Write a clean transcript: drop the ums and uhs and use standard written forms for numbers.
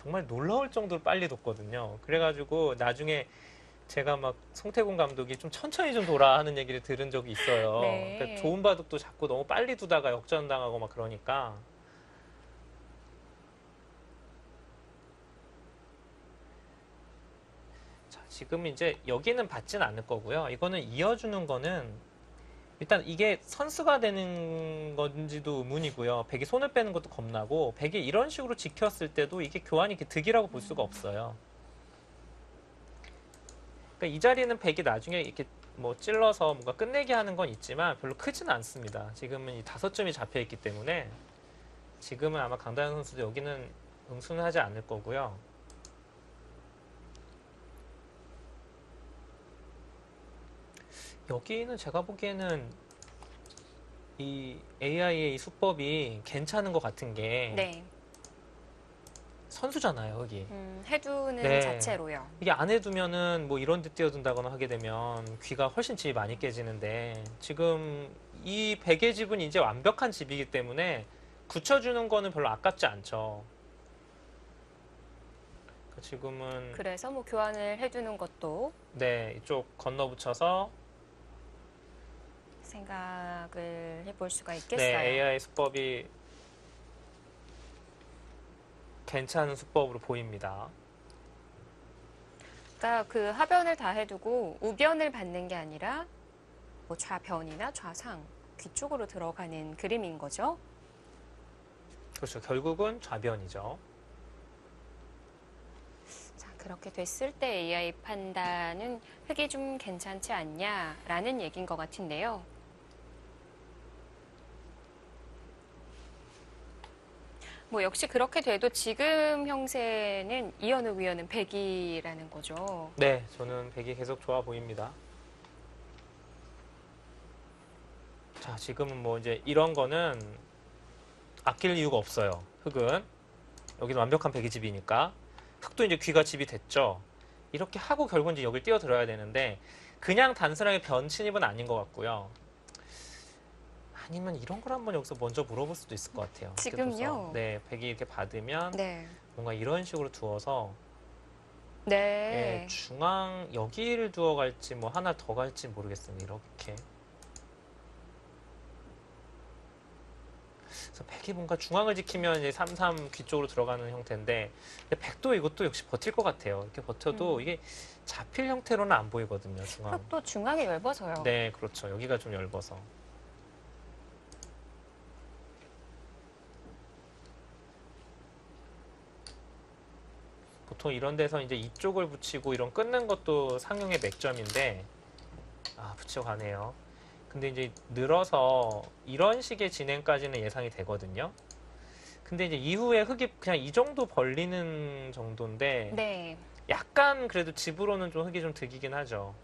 정말 놀라울 정도로 빨리 뒀거든요. 그래가지고 나중에 제가 막 송태곤 감독이 좀 천천히 좀 돌아 하는 얘기를 들은 적이 있어요. 그러니까 네. 좋은 바둑도 자꾸 너무 빨리 두다가 역전당하고 막 그러니까. 자, 지금 이제 여기는 받진 않을 거고요. 이거는 이어주는 거는 일단 이게 선수가 되는 건지도 의문이고요. 백이 손을 빼는 것도 겁나고 백이 이런 식으로 지켰을 때도 이게 교환이 이렇게 득이라고 볼 수가 없어요. 그러니까 이 자리는 백이 나중에 이렇게 뭐 찔러서 뭔가 끝내게 하는 건 있지만 별로 크지는 않습니다. 지금은 이 5점이 잡혀 있기 때문에 지금은 아마 강다현 선수도 여기는 응수는 하지 않을 거고요. 여기는 제가 보기에는 이 AI의 이 수법이 괜찮은 것 같은 게 네. 선수잖아요, 여기. 해두는 네. 자체로요. 이게 안 해두면은 뭐 이런 데 뛰어든다거나 하게 되면 귀가 훨씬 집이 많이 깨지는데 지금 이 백의 집은 이제 완벽한 집이기 때문에 굳혀주는 거는 별로 아깝지 않죠. 그러니까 지금은 그래서 뭐 교환을 해두는 것도 네, 이쪽 건너붙여서 생각을 해볼 수가 네, 있겠어요. AI 수법이 괜찮은 수법으로 보입니다. 그러니까 그 하변을 다 해두고 우변을 받는 게 아니라 뭐 좌변이나 좌상 귀 쪽으로 들어가는 그림인 거죠. 그렇죠. 결국은 좌변이죠. 자, 그렇게 됐을 때 AI 판단은 흙이 좀 괜찮지 않냐라는 얘기인 것 같은데요. 뭐 역시 그렇게 돼도 지금 형세는 이현우 위원은 100이라는 거죠. 네, 저는 백이 계속 좋아 보입니다. 자, 지금은 뭐 이제 이런 거는 아낄 이유가 없어요. 흙은. 여기는 완벽한 백이 집이니까. 흙도 이제 귀가 집이 됐죠. 이렇게 하고 결국은 이제 여길 뛰어들어야 되는데 그냥 단순하게 변친입은 아닌 것 같고요. 아니면 이런 걸 한번 여기서 먼저 물어볼 수도 있을 것 같아요. 이렇게 지금요? 둬서. 네, 백이 이렇게 받으면 네. 뭔가 이런 식으로 두어서 네. 예, 중앙 여기를 두어 갈지 뭐 하나 더 갈지 모르겠습니다. 이렇게. 그래서 백이 뭔가 중앙을 지키면 이제 3-3 귀 쪽으로 들어가는 형태인데 근데 백도 이것도 역시 버틸 것 같아요. 이렇게 버텨도 이게 잡힐 형태로는 안 보이거든요. 중앙. 흙도 중앙이 넓어서요. 네, 그렇죠. 여기가 좀 얇아서. 보통 이런 데서 이제 이쪽을 붙이고 이런 끊는 것도 상용의 맥점인데 아, 붙이고 가네요. 근데 이제 늘어서 이런 식의 진행까지는 예상이 되거든요. 근데 이제 이후에 흙이 그냥 이 정도 벌리는 정도인데 네. 약간 그래도 집으로는 좀 흙이 좀 득이긴 하죠.